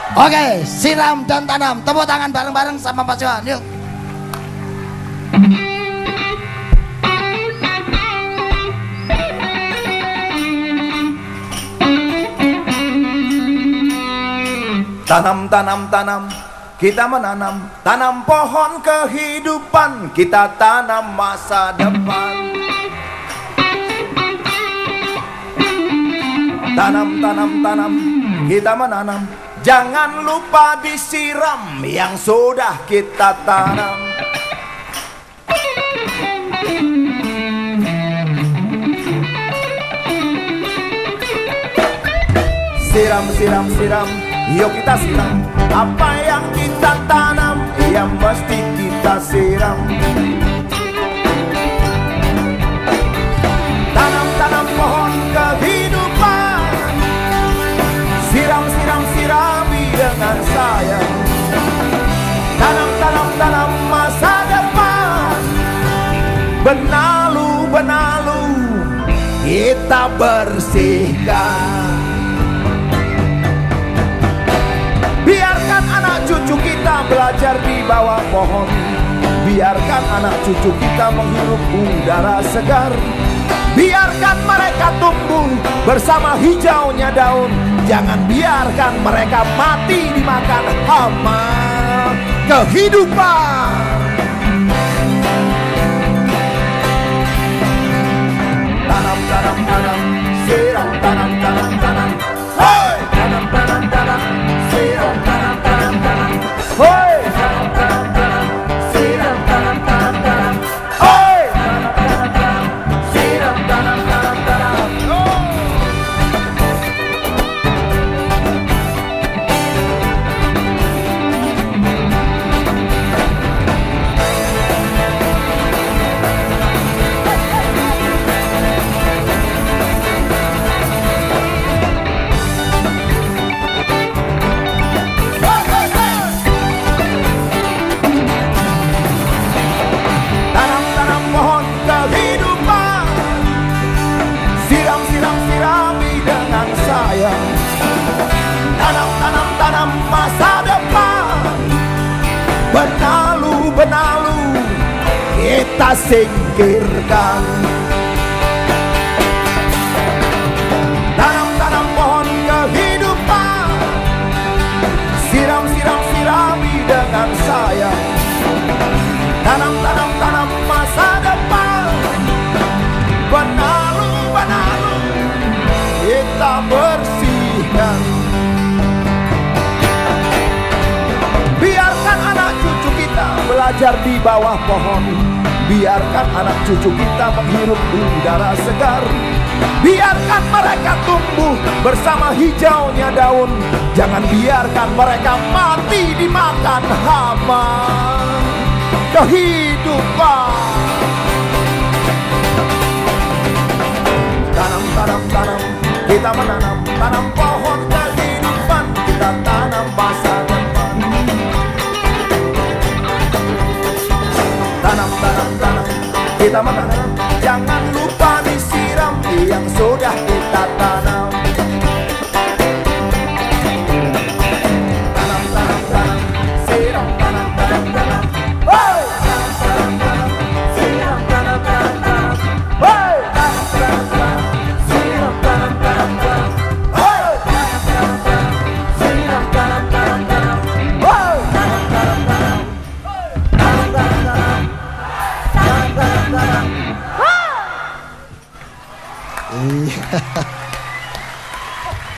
Oke, siram dan tanam. Tepuk tangan bareng-bareng sama Mas Johan. Yuk. Tanam, tanam, tanam, kita menanam, tanam pohon kehidupan, kita tanam masa depan. Tanam, tanam, tanam, kita menanam, jangan lupa disiram yang sudah kita tanam. Siram, siram, siram, yuk kita siram apa yang kita tanam, yang mesti kita siram. Tanam-tanam pohon kehidupan, siram, siram, sirami dengan sayang. Tanam-tanam, tanam masa depan, benalu, benalu kita bersihkan. Biarkan anak cucu kita belajar di bawah pohon, biarkan anak cucu kita menghirup udara segar. Biarkan mereka tumbuh bersama hijaunya daun, jangan biarkan mereka mati dimakan hama kehidupan. Tanam, tanam, tanam, siram, tanam, tanam, tanam. Hoi! Tanam, tanam, tanam, siram, tanam, tanam, tanam. Hoi! Tanam, tanam, tanam, siram, tanam, tanam, tanam. Hoi! Tanam, tanam, tanam, siram, tanam, tanam, tanam. Tanam-tanam pohon kehidupan, siram, siram, sirami dengan sayang. Tanam-tanam, tanam masa depan, benalu, benalu kita singkirkan. Tanam-tanam pohon kehidupan, siram, siram, sirami dengan sayang. Tanam-tanam, tanam masa depan, benalu, benalu kita bersihkan. Biarkan anak cucu kita belajar di bawah pohon, biarkan anak cucu kita menghirup udara segar. Biarkan mereka tumbuh bersama hijaunya daun, jangan biarkan mereka mati dimakan hama kehidupan. Tanam, tanam, tanam, kita menanam, tanam pohon kehidupan, kita tanam masa depan. Tanam, tanam, tanam, kita menanam, jangan lupa disiram yang sudah kita tanam. Tanam, tanam, tanam, siram, tanam, tanam, tanam. Hey! Tanam, tanam, tanam, siram, tanam, tanam, tanam. Hey! Tanam, tanam, tanam, siram, tanam, tanam, tanam. Hey! Tanam, tanam, tanam, siram, tanam, tanam, tanam. Hey! Tanam, tanam, tanam, tanam, tanam, tanam. Tanam, tanam, tanam. Iya.